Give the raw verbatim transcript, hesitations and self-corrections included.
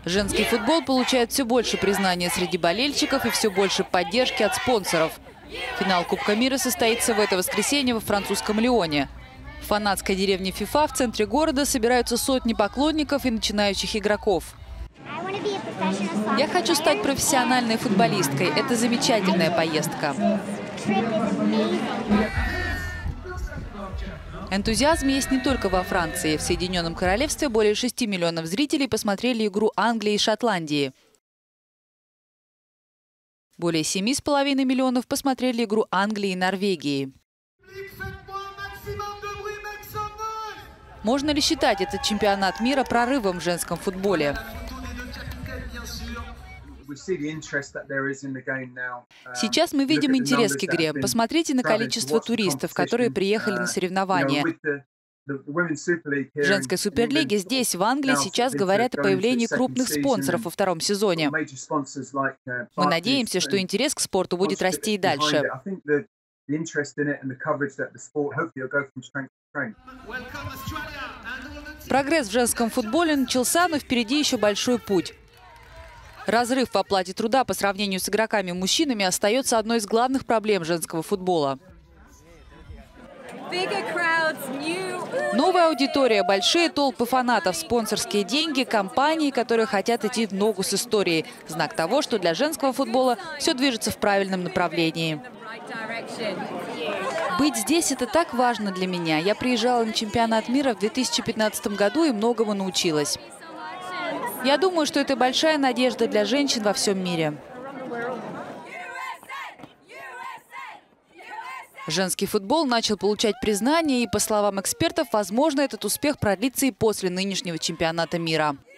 Женский футбол получает все больше признания среди болельщиков и все больше поддержки от спонсоров. Финал Кубка мира состоится в это воскресенье во французском Лионе. В фанатской деревне ФИФА в центре города собираются сотни поклонников и начинающих игроков. Я хочу стать профессиональной футболисткой. Это замечательная поездка. Энтузиазм есть не только во Франции. В Соединенном Королевстве более шести миллионов зрителей посмотрели игру Англии и Шотландии. Более семи с половиной миллионов посмотрели игру Англии и Норвегии. Можно ли считать этот чемпионат мира прорывом в женском футболе? Сейчас мы видим интерес к игре. Посмотрите на количество туристов, которые приехали на соревнования. В женской суперлиге здесь, в Англии, сейчас говорят о появлении крупных спонсоров во втором сезоне. Мы надеемся, что интерес к спорту будет расти и дальше. Прогресс в женском футболе начался, но впереди еще большой путь. Разрыв в оплате труда по сравнению с игроками-мужчинами остается одной из главных проблем женского футбола. Новая аудитория, большие толпы фанатов, спонсорские деньги, компании, которые хотят идти в ногу с историей. Знак того, что для женского футбола все движется в правильном направлении. Быть здесь – это так важно для меня. Я приезжала на чемпионат мира в две тысячи пятнадцатом году и многому научилась. Я думаю, что это большая надежда для женщин во всем мире. Женский футбол начал получать признание, и, по словам экспертов, возможно, этот успех продлится и после нынешнего чемпионата мира.